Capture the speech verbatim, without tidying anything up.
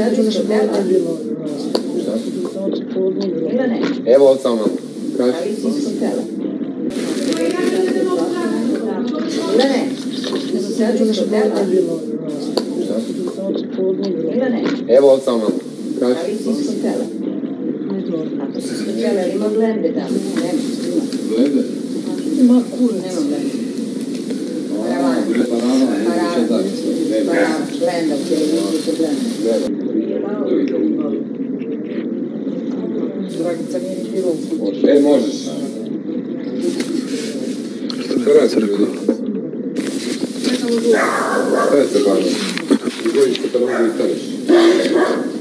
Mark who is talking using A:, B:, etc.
A: Evo od samo. Kaži. Evo od samo. Kaži.
B: Ako si skućala, ima blende tamo.
A: Blende?
B: Ima kurac. Nema blende. Paravan. Paravan. Paravan. Blenda, u kjeri vidite blenda. Dragica nije ni bilo u kući.
A: E, možeš.
C: Crkva.
A: Šta je se bavio? Izvodiš se kada mogu i staneš.